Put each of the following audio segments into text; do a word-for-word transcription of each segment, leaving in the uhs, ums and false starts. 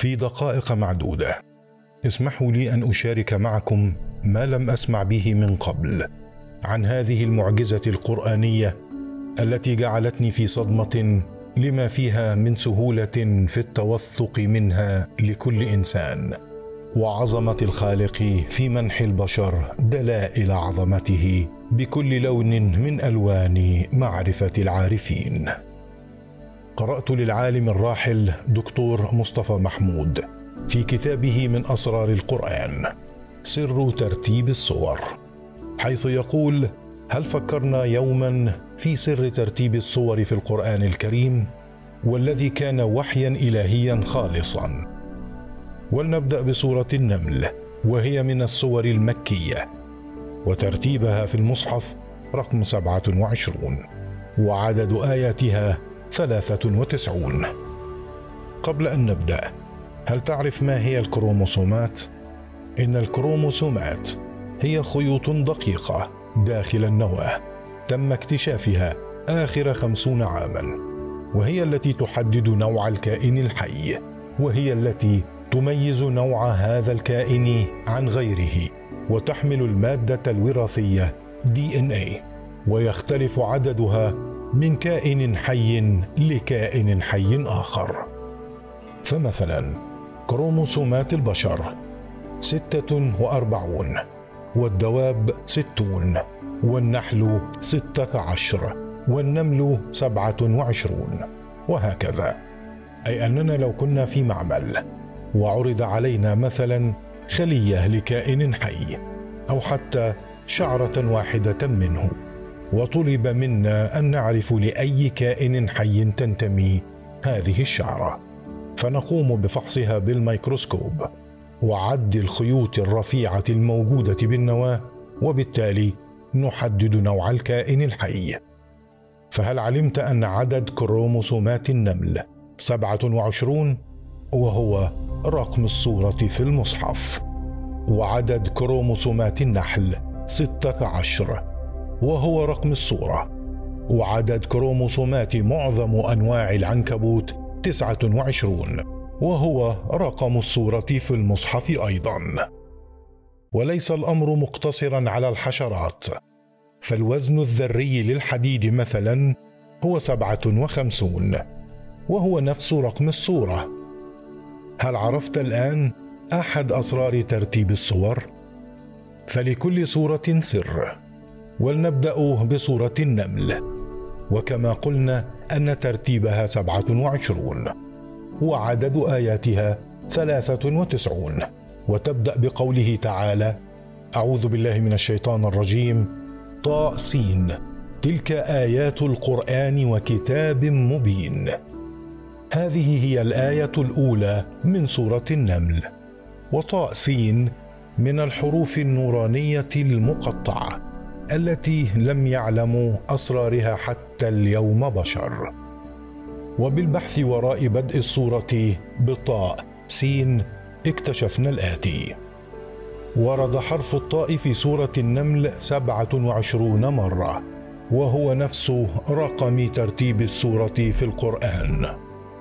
في دقائق معدودة اسمحوا لي أن أشارك معكم ما لم أسمع به من قبل عن هذه المعجزة القرآنية التي جعلتني في صدمة لما فيها من سهولة في التوثق منها لكل إنسان، وعظمة الخالق في منح البشر دلائل عظمته بكل لون من ألوان معرفة العارفين. قرأت للعالم الراحل دكتور مصطفى محمود في كتابه من أسرار القرآن سر ترتيب السور، حيث يقول: هل فكرنا يوما في سر ترتيب السور في القرآن الكريم والذي كان وحيا إلهيا خالصا؟ ولنبدأ بسورة النمل، وهي من السور المكية، وترتيبها في المصحف رقم سبعة وعشرون، وعدد آياتها ثلاثة وتسعون. قبل أن نبدأ، هل تعرف ما هي الكروموسومات؟ إن الكروموسومات هي خيوط دقيقة داخل النواة تم اكتشافها آخر خمسون عاما، وهي التي تحدد نوع الكائن الحي، وهي التي تميز نوع هذا الكائن عن غيره، وتحمل المادة الوراثية دي إن إيه، ويختلف عددها من كائن حي لكائن حي آخر. فمثلا كروموسومات البشر ستة وأربعون، والدواب ستون، والنحل ستة عشر، والنمل سبعة وعشرون، وهكذا. أي أننا لو كنا في معمل وعرض علينا مثلا خلية لكائن حي أو حتى شعرة واحدة منه، وطلب منا أن نعرف لأي كائن حي تنتمي هذه الشعرة، فنقوم بفحصها بالميكروسكوب وعد الخيوط الرفيعة الموجودة بالنواة، وبالتالي نحدد نوع الكائن الحي. فهل علمت أن عدد كروموسومات النمل سبعة وعشرون، وهو رقم السورة في المصحف، وعدد كروموسومات النحل ستة عشر، وهو رقم السورة، وعدد كروموسومات معظم أنواع العنكبوت تسعة وعشرون، وهو رقم السورة في المصحف أيضا. وليس الأمر مقتصرا على الحشرات، فالوزن الذري للحديد مثلا هو سبعة وخمسون، وهو نفس رقم السورة. هل عرفت الآن أحد أسرار ترتيب السور؟ فلكل سورة سر، ولنبدأ بسورة النمل، وكما قلنا أن ترتيبها سبعة وعشرون، وعدد آياتها ثلاثة وتسعون، وتبدأ بقوله تعالى: أعوذ بالله من الشيطان الرجيم، طاء سين، تلك آيات القرآن وكتاب مبين. هذه هي الآية الأولى من سورة النمل، وطاء سين من الحروف النورانية المقطعة التي لم يعلموا أسرارها حتى اليوم بشر. وبالبحث وراء بدء السورة بطاء سين اكتشفنا الآتي: ورد حرف الطاء في سورة النمل سبعة وعشرون مرة، وهو نفس رقم ترتيب السورة في القرآن،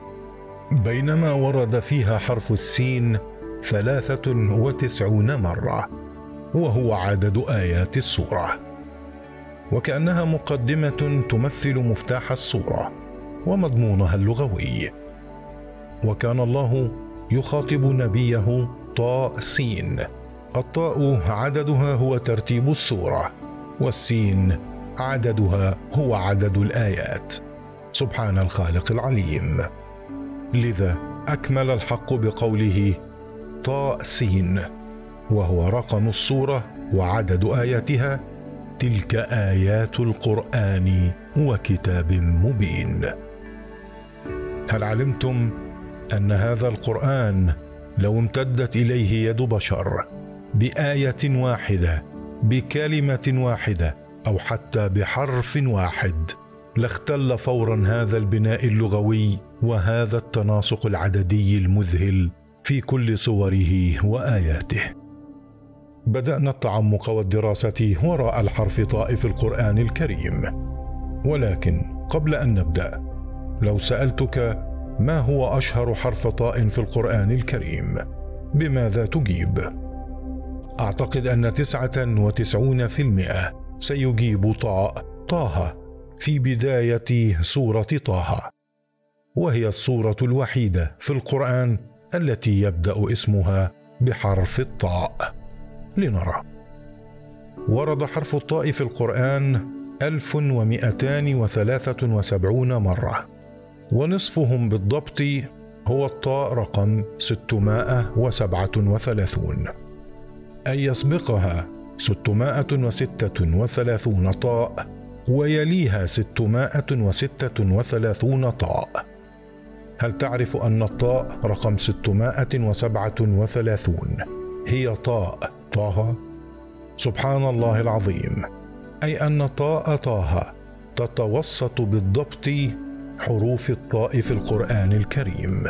بينما ورد فيها حرف السين ثلاثة وتسعون مرة، وهو عدد آيات السورة، وكأنها مقدمة تمثل مفتاح السورة ومضمونها اللغوي. وكان الله يخاطب نبيه طاء سين، الطاء عددها هو ترتيب السورة، والسين عددها هو عدد الآيات، سبحان الخالق العليم. لذا أكمل الحق بقوله طاء سين، وهو رقم السورة وعدد آياتها، تلك آيات القرآن وكتاب مبين. هل علمتم أن هذا القرآن لو امتدت إليه يد بشر بآية واحدة، بكلمة واحدة، أو حتى بحرف واحد، لاختل فورا هذا البناء اللغوي وهذا التناسق العددي المذهل في كل صوره وآياته؟ بدأنا التعمق والدراسة وراء الحرف طاء في القرآن الكريم، ولكن قبل أن نبدأ، لو سألتك ما هو أشهر حرف طاء في القرآن الكريم؟ بماذا تجيب؟ أعتقد أن تسعة وتسعون في المئة سيجيب طاء، طه، في بداية سورة طه، وهي السورة الوحيدة في القرآن التي يبدأ اسمها بحرف الطاء. لنرى. ورد حرف الطاء في القرآن ألف ومئتان وثلاثة وسبعون مرة، ونصفهم بالضبط هو الطاء رقم ستمائة وسبعة وثلاثون، أي يسبقها ستمائة وستة وثلاثون طاء ويليها ستمائة وستة وثلاثون طاء. هل تعرف أن الطاء رقم ستمائة وسبعة وثلاثون هي طاء طه؟ سبحان الله العظيم، أي أن طاء طه تتوسط بالضبط حروف الطاء في القرآن الكريم.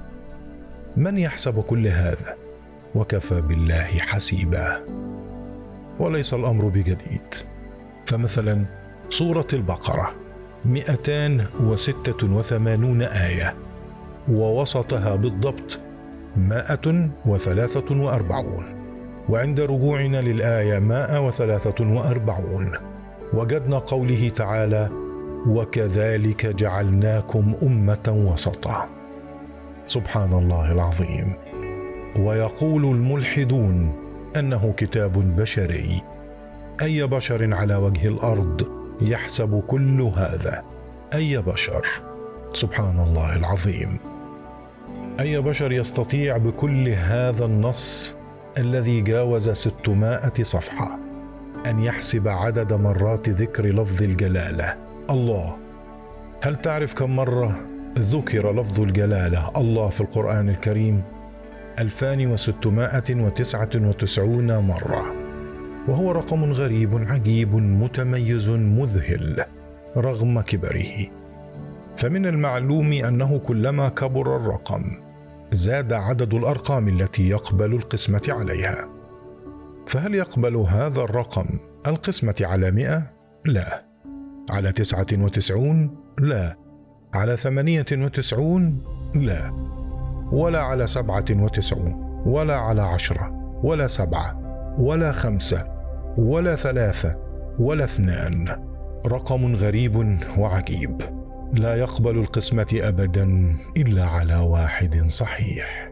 من يحسب كل هذا؟ وكفى بالله حسيبا. وليس الأمر بجديد، فمثلا سورة البقرة مئتان وستة وثمانون آية، ووسطها بالضبط مائة وثلاثة وأربعون، وعند رجوعنا للآية مائة وثلاثة وأربعون وجدنا قوله تعالى: وكذلك جعلناكم أمة وسطا. سبحان الله العظيم. ويقول الملحدون أنه كتاب بشري. أي بشر على وجه الأرض يحسب كل هذا؟ أي بشر؟ سبحان الله العظيم. أي بشر يستطيع بكل هذا النص الذي جاوز ستمائة صفحة أن يحسب عدد مرات ذكر لفظ الجلالة الله؟ هل تعرف كم مرة ذكر لفظ الجلالة الله في القرآن الكريم؟ ألفان وستمائة وتسعة وتسعون مرة، وهو رقم غريب عجيب متميز مذهل رغم كبره. فمن المعلوم أنه كلما كبر الرقم زاد عدد الأرقام التي يقبل القسمة عليها. فهل يقبل هذا الرقم القسمة على مئة؟ لا. على تسعة وتسعون؟ لا. على ثمانية وتسعون؟ لا. ولا على سبعة وتسعون، ولا على عشرة، ولا سبعة، ولا خمسة، ولا ثلاثة، ولا اثنان. رقم غريب وعجيب لا يقبل القسمة أبدا إلا على واحد صحيح.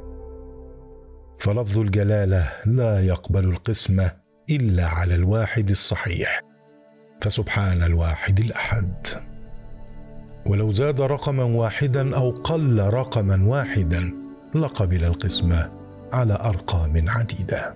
فلفظ الجلالة لا يقبل القسمة إلا على الواحد الصحيح، فسبحان الواحد الأحد. ولو زاد رقما واحدا أو قل رقما واحدا لقبل القسمة على أرقام عديدة.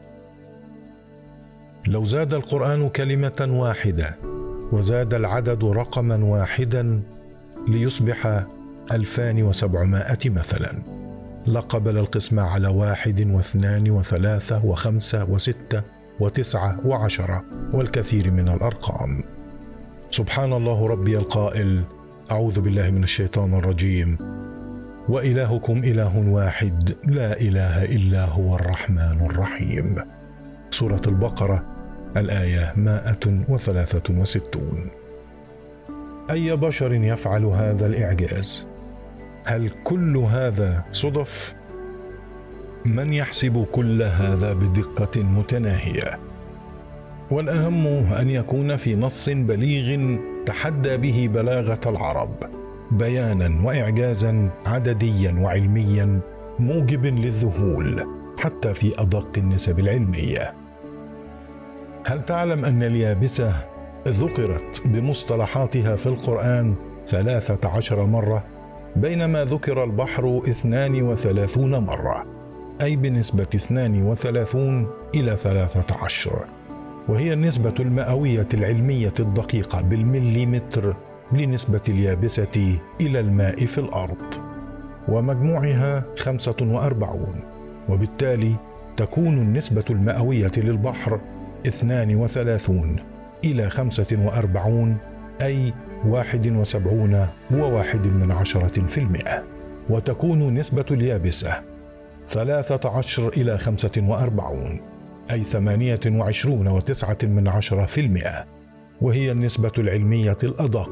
لو زاد القرآن كلمة واحدة وزاد العدد رقما واحدا ليصبح ألفان وسبعمائة مثلا لقبل القسمة على واحد واثنان وثلاثة وخمسة وستة وتسعة وعشرة والكثير من الأرقام. سبحان الله ربي القائل: أعوذ بالله من الشيطان الرجيم، وإلهكم إله واحد لا إله إلا هو الرحمن الرحيم. سورة البقرة الآية مائة وثلاثة وستون. أي بشر يفعل هذا الإعجاز؟ هل كل هذا صدف؟ من يحسب كل هذا بدقة متناهية؟ والأهم أن يكون في نص بليغ تحدى به بلاغة العرب، بيانا وإعجازا عدديا وعلميا موجب للذهول حتى في أدق النسب العلمية. هل تعلم أن اليابسة ذكرت بمصطلحاتها في القرآن ثلاثة عشر مرة، بينما ذكر البحر اثنان وثلاثون مرة، أي بنسبة اثنان وثلاثون إلى ثلاثة عشر، وهي النسبة المئوية العلمية الدقيقة بالمليمتر لنسبة اليابسة إلى الماء في الأرض، ومجموعها خمسة وأربعون، وبالتالي تكون النسبة المئوية للبحر اثنان وثلاثون إلى خمسة وأربعون، أي واحد وسبعون وواحد من عشرة في المئة، وتكون نسبة اليابسة ثلاثة عشر إلى خمسة وأربعون، أي ثمانية وعشرون وتسعة من عشرة في المئة، وهي النسبة العلمية الأدق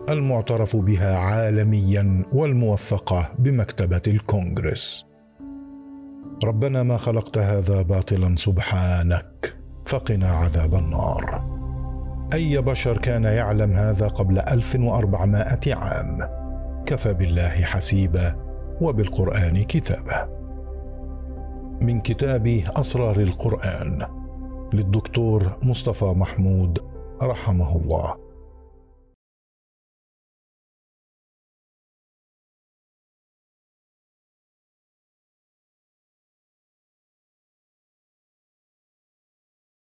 المعترف بها عالميا والموثقة بمكتبة الكونغرس. ربنا ما خلقت هذا باطلا سبحانك، فقنا عذاب النار. أي بشر كان يعلم هذا قبل ألف وأربعمائة عام؟ كفى بالله حسيبا وبالقرآن كتابا. من كتاب أسرار القرآن للدكتور مصطفى محمود رحمه الله.